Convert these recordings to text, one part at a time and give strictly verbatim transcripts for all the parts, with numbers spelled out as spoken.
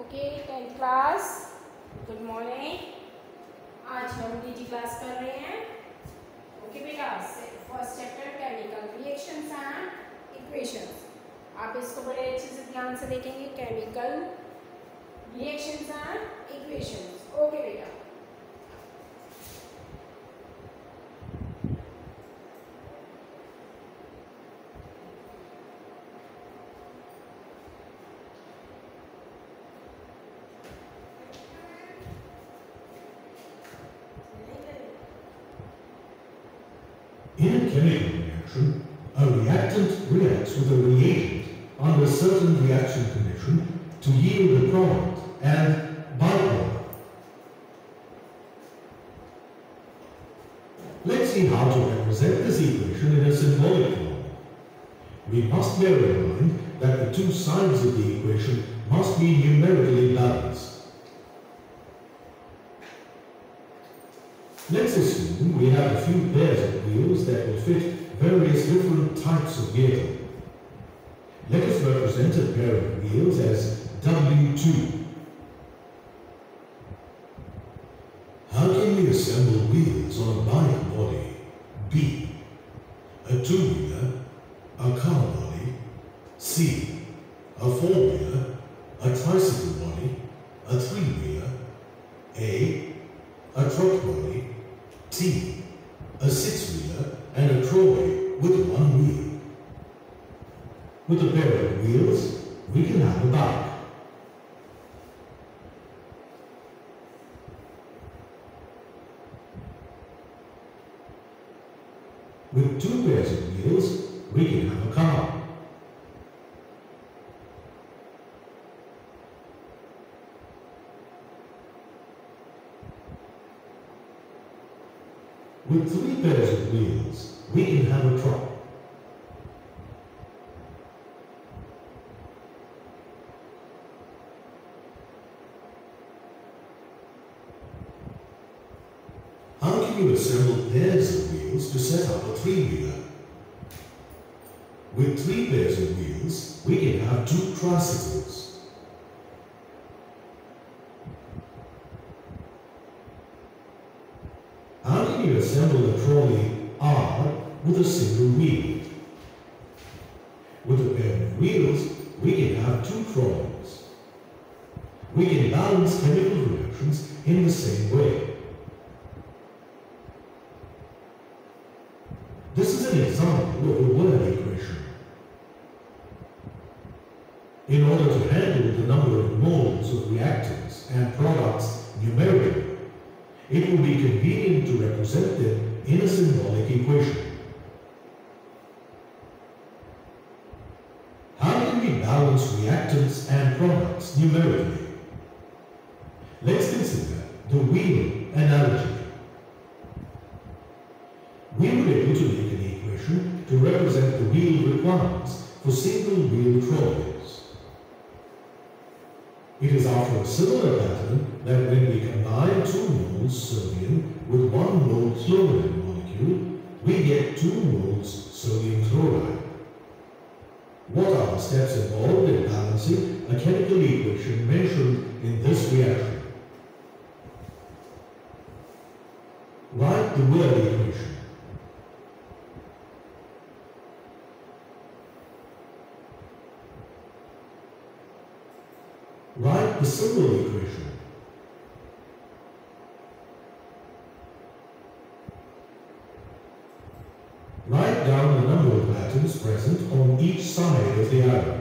Okay tenth class, good morning. आज हम डीजी क्लास कर रहे हैं। ओके बेटा, first chapter chemical reactions and equations. आप इसको बड़े अच्छे से ध्यान से देखेंगे, chemical reactions and equations. Okay बेटा, in a chemical reaction, a reactant reacts with a reagent under a certain reaction condition to yield a product and byproduct. Let's see how to represent this equation in a symbolic form. We must bear in mind that the two sides of the equation must be numerically balanced. Let's assume we have a few pairs of wheels that will fit various different types of vehicle. Let us represent a pair of wheels as W two. How can we assemble wheels on a bike body B? A two-wheeler, a car body, C. A four-wheeler, a tricycle body, a three-wheeler, A. A truck body, T. A six-wheeler and a trolley with one wheel. With a pair of wheels, we can have a bike. With two pairs of wheels, we can have a car. With three pairs of wheels, we can have a truck. How can you assemble pairs of wheels to set up a three-wheeler? With three pairs of wheels, we can have two tricycles. How can you assemble a trolley R with a single wheel? With a pair of wheels, we can have two trolleys. We can balance chemical reactions in the same way. This is an example of a word equation. In order to handle the number of moles of reactants and products numerically, it will be convenient to represent them in a symbolic equation. How can we balance reactants and products numerically? Let's consider the wheel analogy. We were able to make an equation to represent the wheel requirements for single-wheel trolleys. It is after a similar pattern that when we combine two moles sodium with one mole chlorine molecule, we get two moles sodium chloride. What are the steps involved in balancing a chemical equation mentioned in this reaction? Write the word equation. Write the symbol equation. Write down the number of atoms present on each side of the arrow.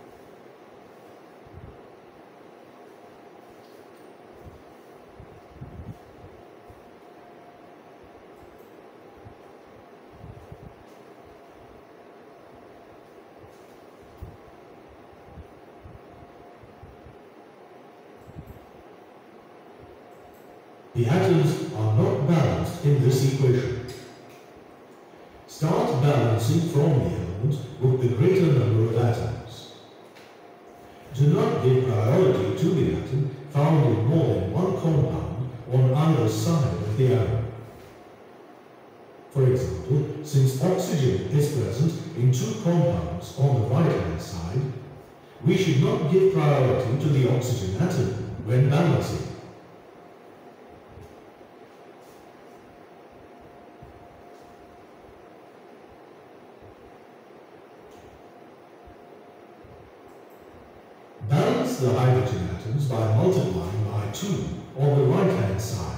The atoms are not balanced in this equation. Start balancing from the element with the greater number of atoms. Do not give priority to the atom found in more than one compound on either side of the arrow. For example, since oxygen is present in two compounds on the right-hand side, we should not give priority to the oxygen atom when balancing. Balance the hydrogen atoms by multiplying by two on the right-hand side.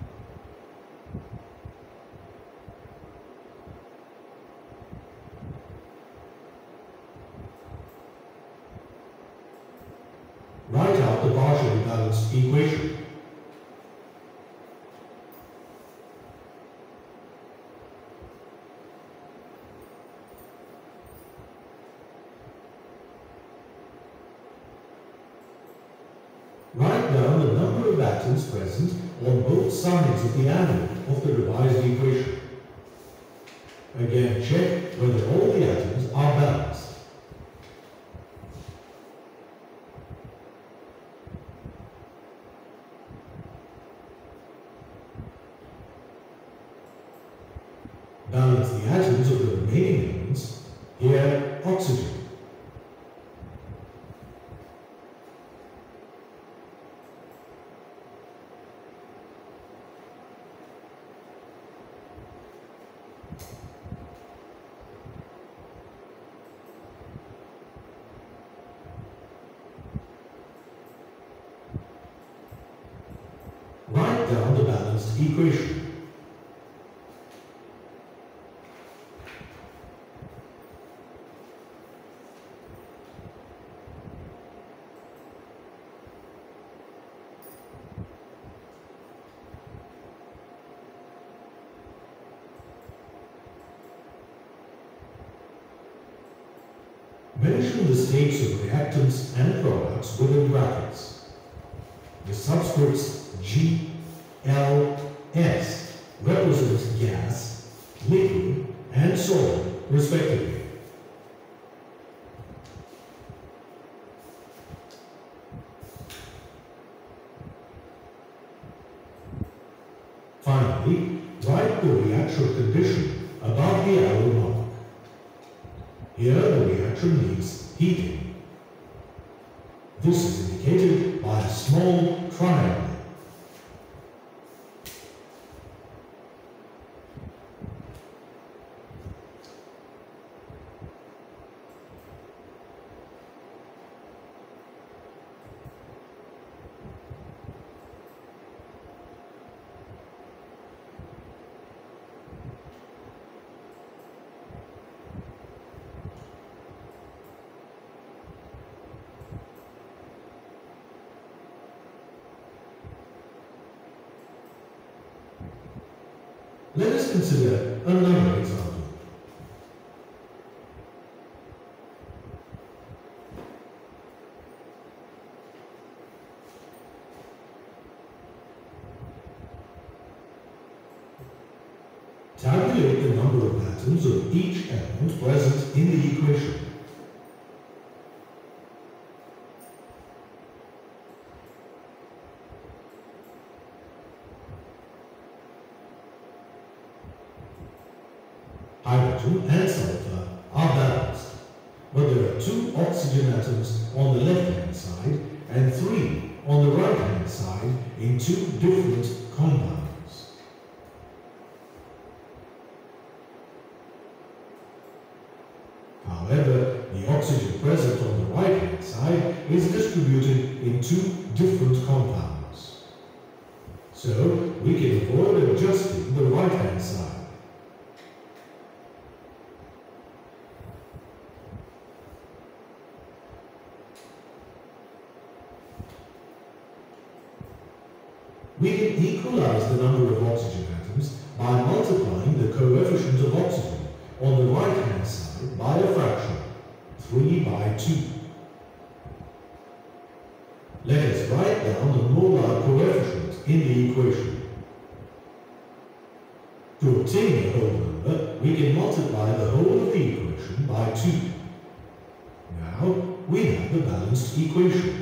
Write out the partially balanced equation. Write down the number of atoms present on both sides of the angle of the revised equation. Again, check whether all the atoms are balanced. Balance the atoms of the remaining elements, here oxygen. Write down the balanced equation. Mention the states of reactants and products within brackets. The subscripts G, L, S represent gas, liquid, and solid, respectively. Finally, write the reaction condition above the arrow mark. Here the reaction needs heating. This is indicated by a small triangle. Let us consider another example. Tabulate the number of atoms of each element present in the equation. Hydrogen and sulfur are balanced, but there are two oxygen atoms on the left-hand side and three on the right-hand side in two different compounds. However, the oxygen present on the right-hand side is distributed in two different compounds. So, we can avoid adjusting the right-hand side. We can equalize the number of oxygen atoms by multiplying the coefficient of oxygen on the right-hand side by a fraction, three by two. Let us write down the molar coefficient in the equation. To obtain the whole number, we can multiply the whole of the equation by two. Now, we have the balanced equation.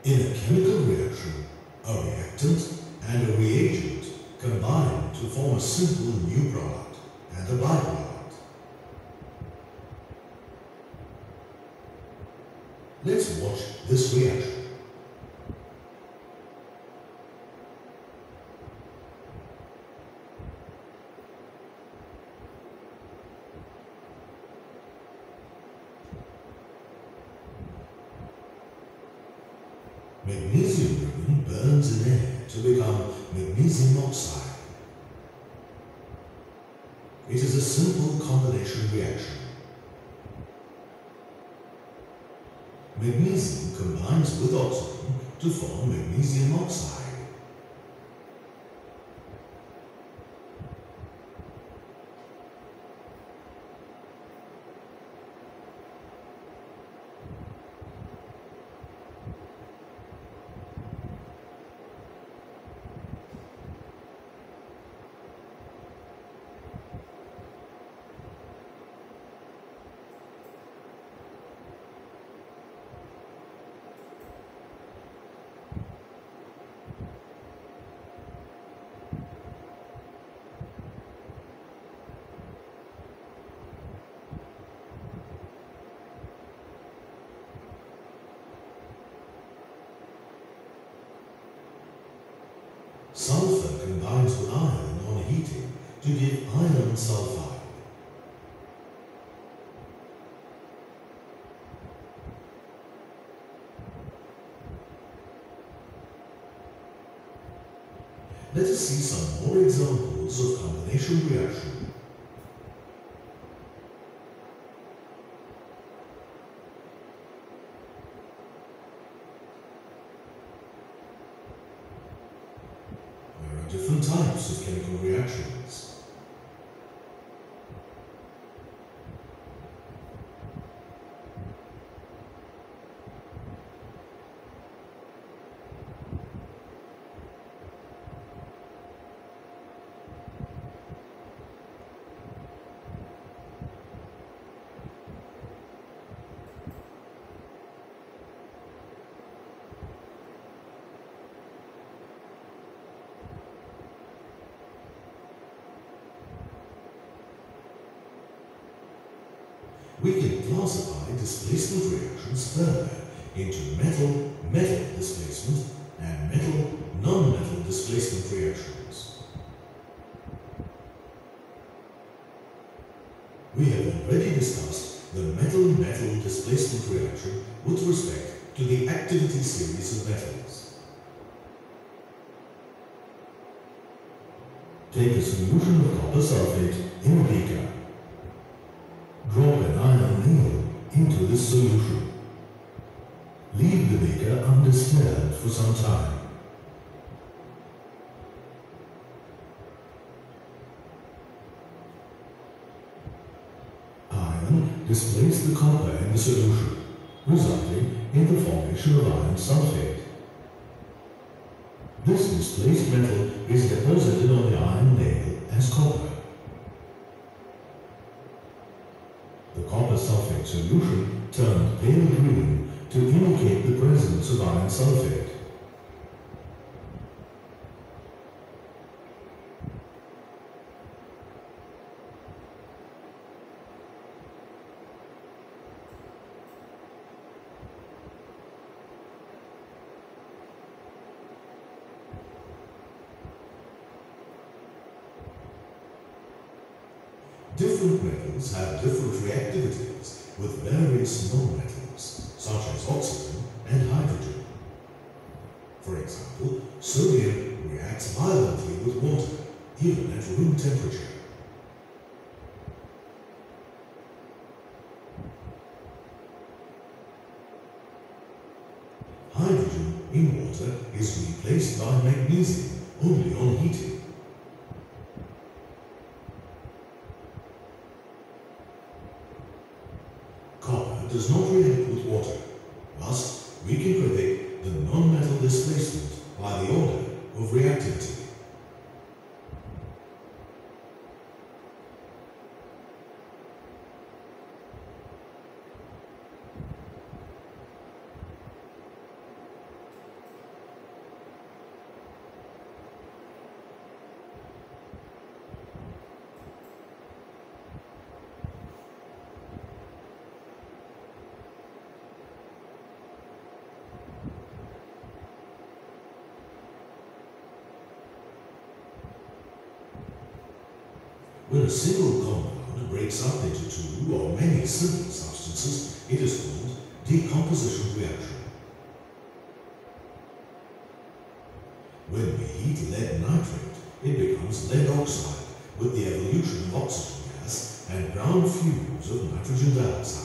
In a chemical reaction, a reactant and a reagent combine to form a simple new product and a byproduct. Let's watch this reaction. Magnesium ribbon burns in air to become magnesium oxide. It is a simple combination reaction. Magnesium combines with oxygen to form magnesium oxide. Sulfur combines with iron on heating to give iron sulfide. Let us see some more examples of combination reaction. There are different types of chemical reactions. We can classify displacement reactions further into metal-metal displacement and metal-non-metal displacement reactions. We have already discussed the metal-metal displacement reaction with respect to the activity series of metals. Take a solution of copper sulfate in a beaker. Drop an iron needle into this solution. Leave the beaker undisturbed for some time. Iron displaces the copper in the solution, resulting in the formation of iron sulfate. This displaced metal is deposited on the iron nail as copper. The copper sulfate solution turned pale green to indicate the presence of iron sulfate. Different metals have different reactivities with various non-metals, such as oxygen and hydrogen. For example, sodium reacts violently with water, even at room temperature. Hydrogen in water is replaced by magnesium only on heating. Copper does not react with water, thus we can predict the non-metal displacement by the order of reactivity. When a single compound breaks up into two or many simple substances, it is called decomposition reaction. When we heat lead nitrate, it becomes lead oxide with the evolution of oxygen gas and ground fumes of nitrogen dioxide.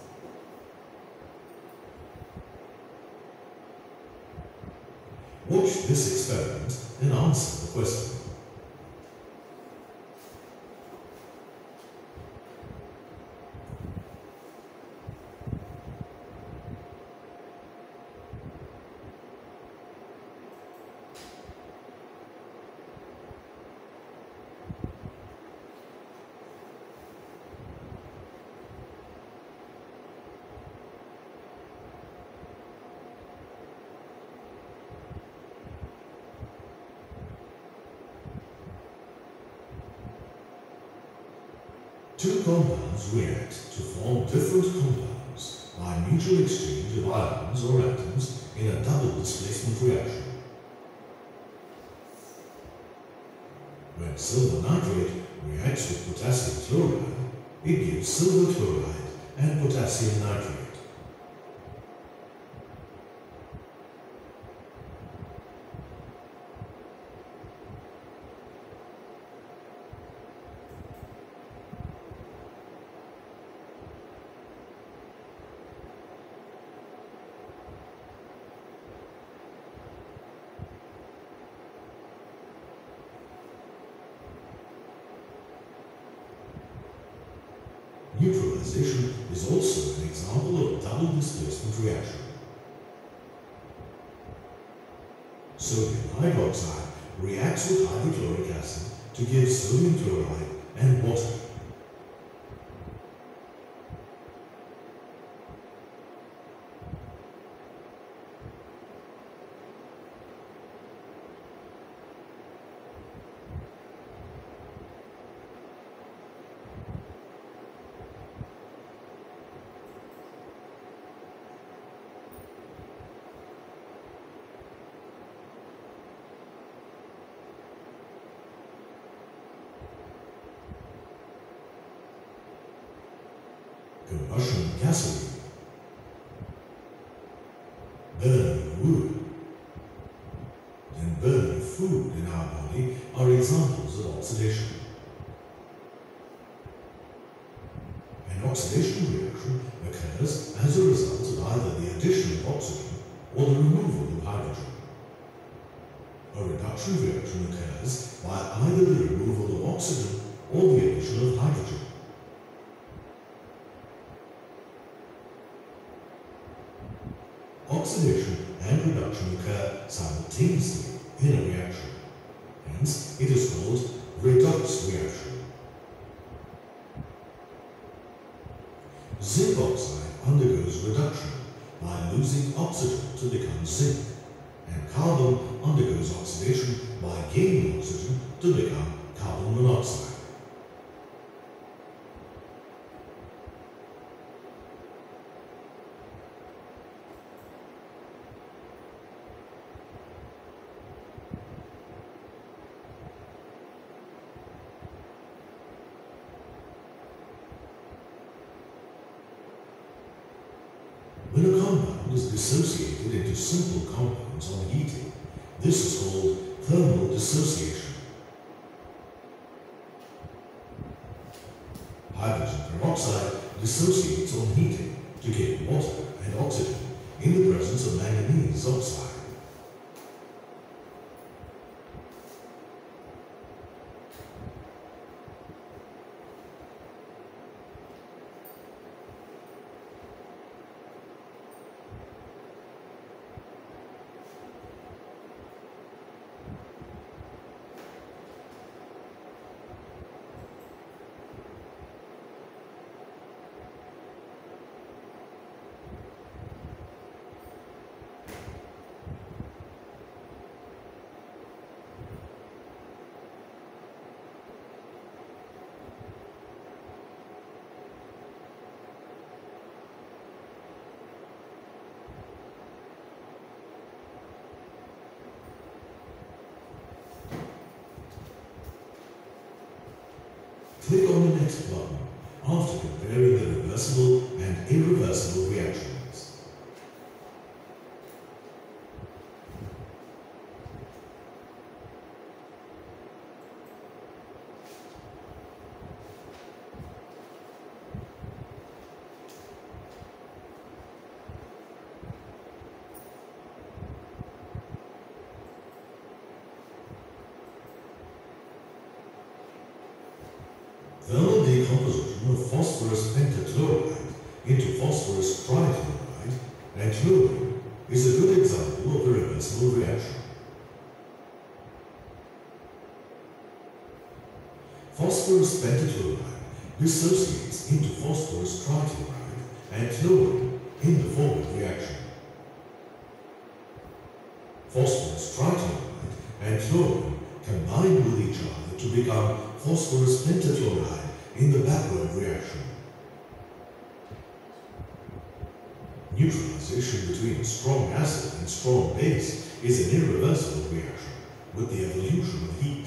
Watch this experiment and answer the question. Two compounds react to form different compounds by mutual exchange of ions or atoms in a double displacement reaction. When silver nitrate reacts with potassium chloride, it gives silver chloride and potassium nitrate. Neutralization is also an example of a double displacement reaction. Sodium hydroxide reacts with hydrochloric acid to give sodium chloride and water. Combustion of gasoline, burning of wood, and burning of food in our body are examples of oxidation. An oxidation reaction occurs as a result of either the addition of oxygen or the removal of hydrogen. A reduction reaction occurs by either the removal of oxygen or the addition of hydrogen. Oxidation and reduction occur simultaneously in a reaction. Hence, it is called redox reaction. Zinc oxide undergoes reduction by losing oxygen to become zinc, and carbon undergoes oxidation by gaining oxygen to become carbon monoxide. When a compound is dissociated into simple compounds on heating, this is called thermal dissociation. Hydrogen peroxide dissociates on heating to get water and oxygen in the presence of manganese oxide. Click on the Next button after comparing the reversible and irreversible reactions. Thermal decomposition of phosphorus pentachloride into phosphorus trichloride and chlorine is a good example of a reversible reaction. Phosphorus pentachloride dissociates into phosphorus trichloride and chlorine in the following reaction. Phosphorus trichloride and chlorine combine with each other to become phosphorus pentachloride in the backward reaction. Neutralization between a strong acid and strong base is an irreversible reaction with the evolution of heat.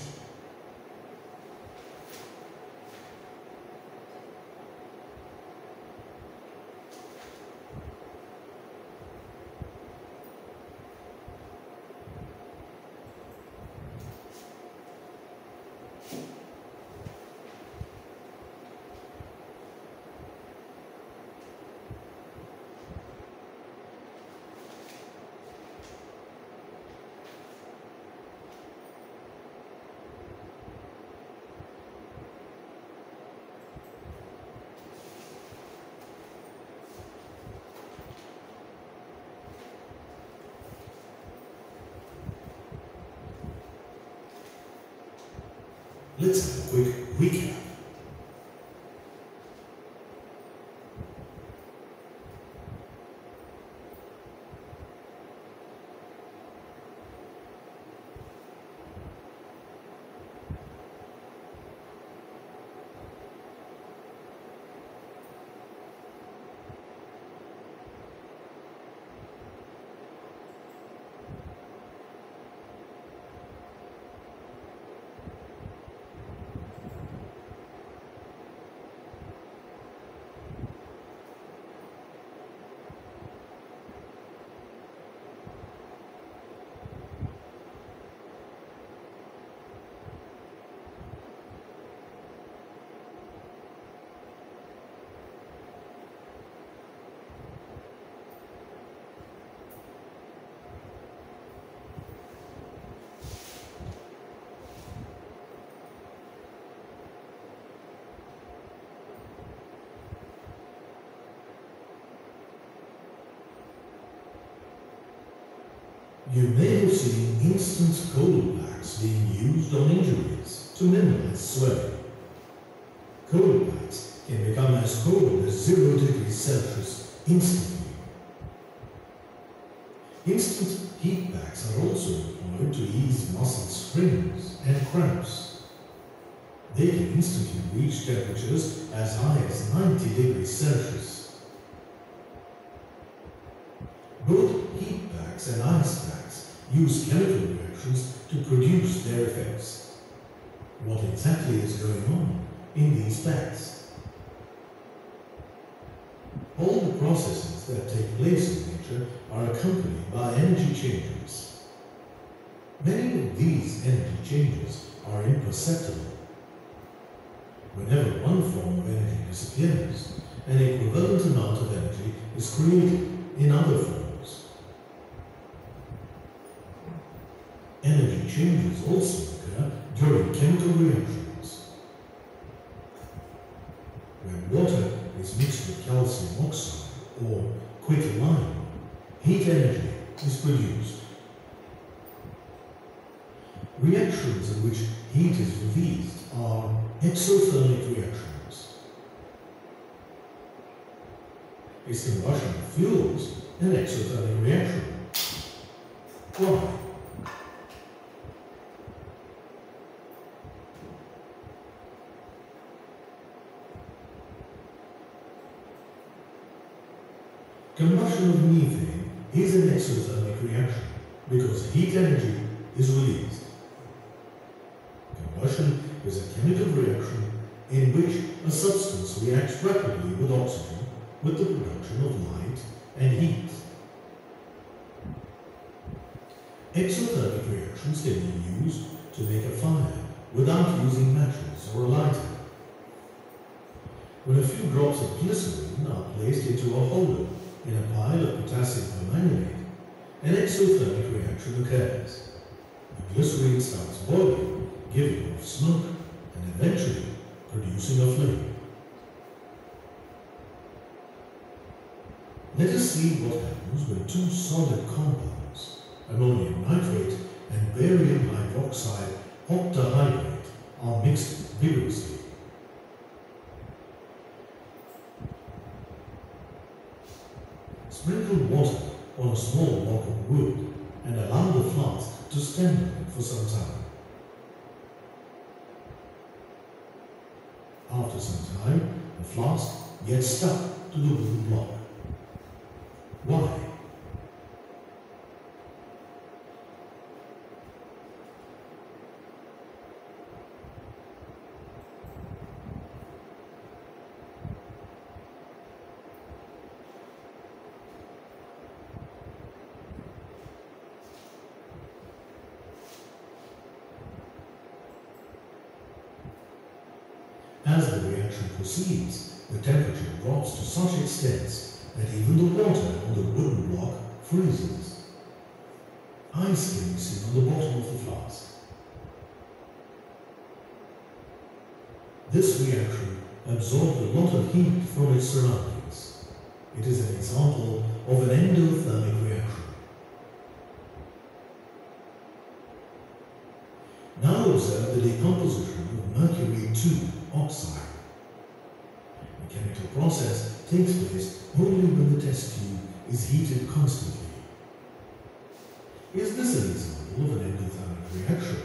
Let's have a quick recap. You may have seen instant cold packs being used on injuries to minimize swelling. Cold packs can become as cold as zero degrees Celsius instantly. Instant heat packs are also employed to ease muscle springs and cramps. They can instantly reach temperatures as high as ninety degrees Celsius. Both heat packs and ice packs use chemical reactions to produce their effects. What exactly is going on in these packs? All the processes that take place in nature are accompanied by energy changes. Many of these energy changes are imperceptible. Whenever one form of energy disappears, an equivalent amount of energy is created in other forms. Energy changes also occur during chemical reactions. When water is mixed with calcium oxide or quicklime, heat energy is produced. Reactions in which heat is released are exothermic reactions. Is combustion of fuels an exothermic reaction? Why? Combustion of methane is an exothermic reaction because heat energy is released. Combustion is a chemical reaction in which a substance reacts rapidly with oxygen with the production of light and heat. Exothermic reactions can be used to make a fire without using matches or a lighter. When a few drops of glycerine are placed into a holder in a pile of potassium permanganate, an exothermic reaction occurs. The glycerine starts boiling, giving off smoke, and eventually producing a flame. Let us see what happens when two solid compounds, ammonium nitrate and barium hydroxide octahydrate, are mixed vigorously. Sprinkle water on a small block of wood and allow the flask to stand on it for some time. After some time, the flask gets stuck to the wooden block. Why? As the reaction proceeds, the temperature drops to such extent that even the water on the wooden block freezes. Ice can be seen on the bottom of the flask. This reaction absorbed a lot of heat from its surroundings. It is an example of an endothermic reaction. Now observe the decomposition of mercury two oxide. The chemical process takes place only when the test tube is heated constantly. Is this an example of an endothermic reaction?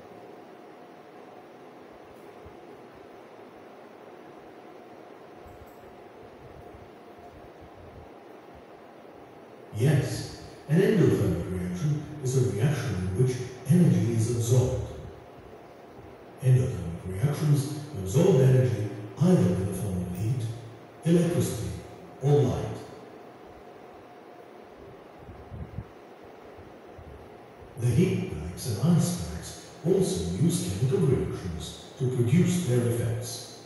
Yes, an endothermic reaction is a reaction in which energy is absorbed. Endothermic reactions absorb energy either in the form of heat, electricity, or light. The heat packs and ice packs also use chemical reactions to produce their effects.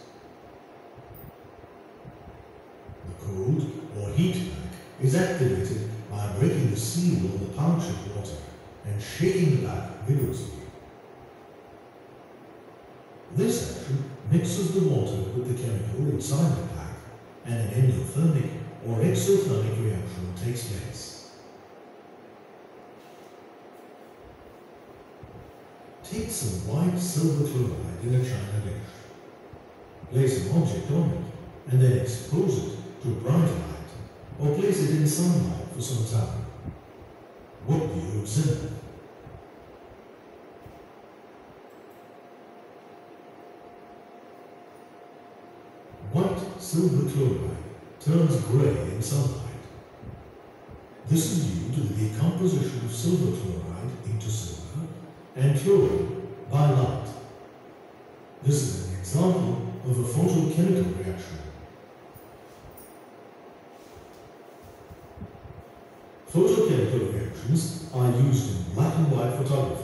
The cold or heat pack is activated by breaking the seal of the pouch of water and shaking the pack vigorously. This action mixes the water with the chemical inside the pack, and an endothermic or exothermic reaction takes place. Take some white silver chloride in a china dish. Place an object on it and then expose it to bright light or place it in sunlight for some time. What do you observe? White silver chloride turns grey in sunlight. This is due to the decomposition of silver chloride into silver and chlorine by light. This is an example of a photochemical reaction. Photochemical reactions are used in black and white photography.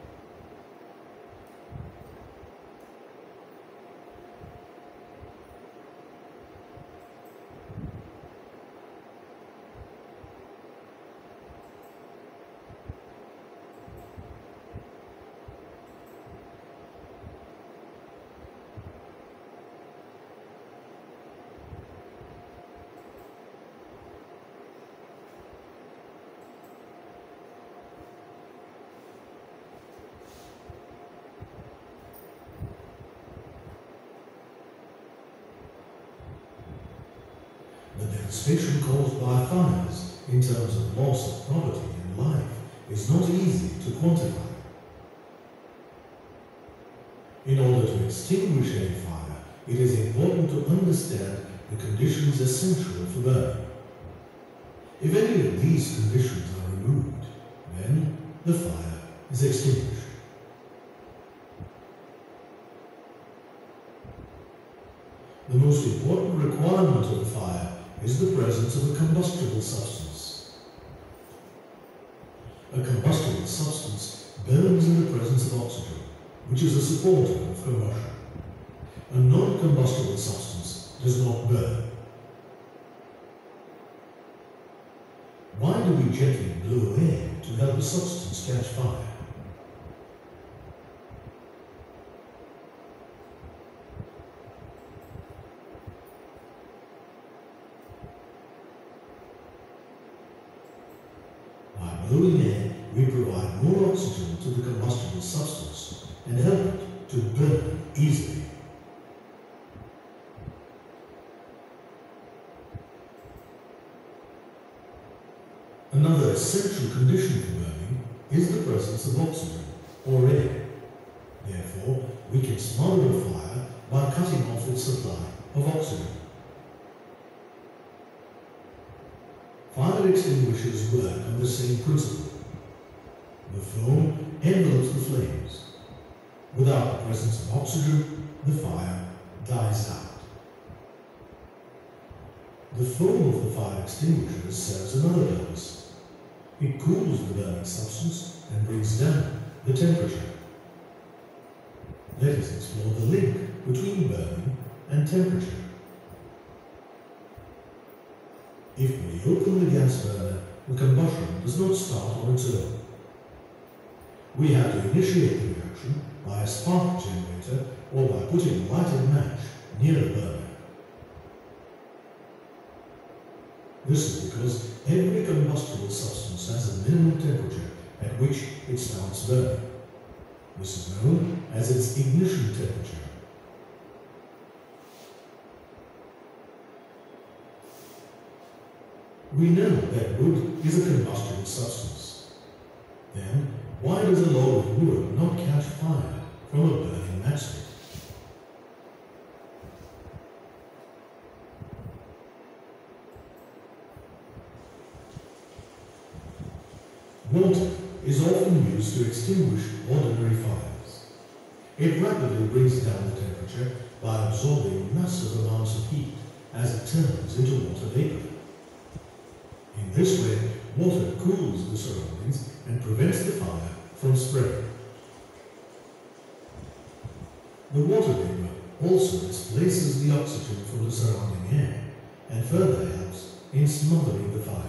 The devastation caused by fires in terms of loss of property and life is not easy to quantify. In order to extinguish a fire, it is important to understand the conditions essential for burning. If any of these conditions are removed, then the fire is extinguished. The most important requirement of fire is the presence of a combustible substance. A combustible substance burns in the presence of oxygen, which is a supporter of combustion. A non-combustible substance does not burn. Why do we gently blow air to help a substance catch fire? By blowing air, we provide more oxygen to the combustible substance and help it to burn easily. Another essential condition for burning is the presence of oxygen or air. Therefore, we can smother a fire by cutting off its supply of oxygen. Fire extinguishers work on the same principle. The foam envelops the flames. Without the presence of oxygen, the fire dies out. The foam of the fire extinguishers serves another purpose. It cools the burning substance and brings down the temperature. Let us explore the link between burning and temperature. If we open the gas burner, the combustion does not start on its own. We have to initiate the reaction by a spark generator or by putting a lighted match near the burner. This is because every combustible substance has a minimum temperature at which it starts burning. This is known as its ignition temperature. We know that wood is a combustible substance. Then, why does a log of wood not catch fire from a burning matchstick? Water is often used to extinguish ordinary fires. It rapidly brings down the temperature by absorbing massive amounts of heat as it turns into water vapor. In this way, water cools the surroundings and prevents the fire from spreading. The water vapor also displaces the oxygen from the surrounding air and further helps in smothering the fire.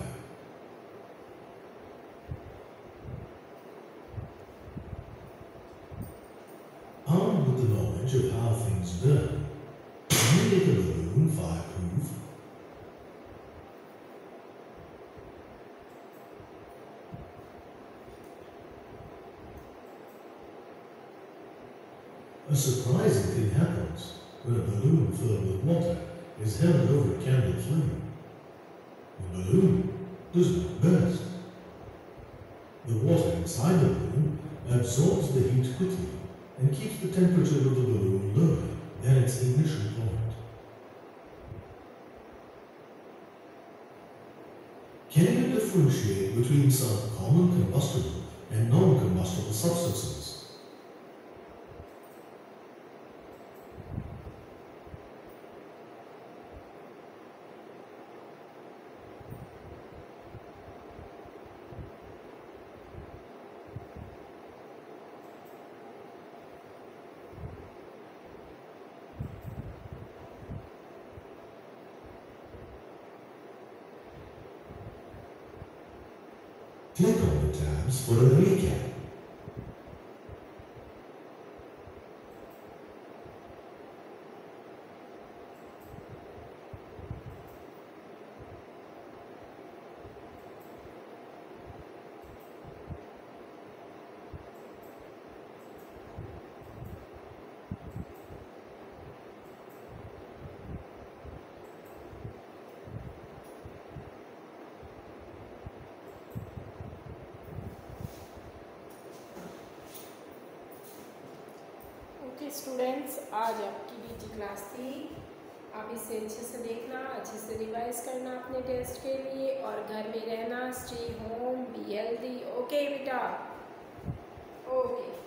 Armed with the knowledge of how things burn, can you make a balloon fireproof? A surprising thing happens when a balloon filled with water is held over a candle flame. The balloon does not burst. The water inside the balloon absorbs the heat quickly and keeps the temperature of the balloon lower than its ignition point. Can you differentiate between some common combustible and non-combustible substances? Click on the tabs for a recap. Okay students, आज आपकी DT class थी। आप इसे अच्छे से देखना, अच्छे से रिवाइज करना अपने टेस्ट के लिए और घर में रहना, stay home, be healthy. Okay बेटा, ओके।